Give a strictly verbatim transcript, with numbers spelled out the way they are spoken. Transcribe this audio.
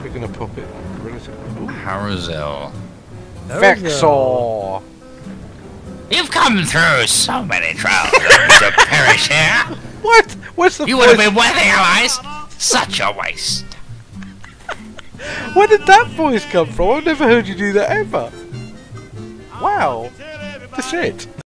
we're gonna pop it relatively. Haruzel. Vexxoooorrrrrr! You've come through so many trials to perish here. What? What's the You voice? would have been worthy allies. Such a waste. Where did that voice come from? I've never heard you do that ever. Wow. That's it.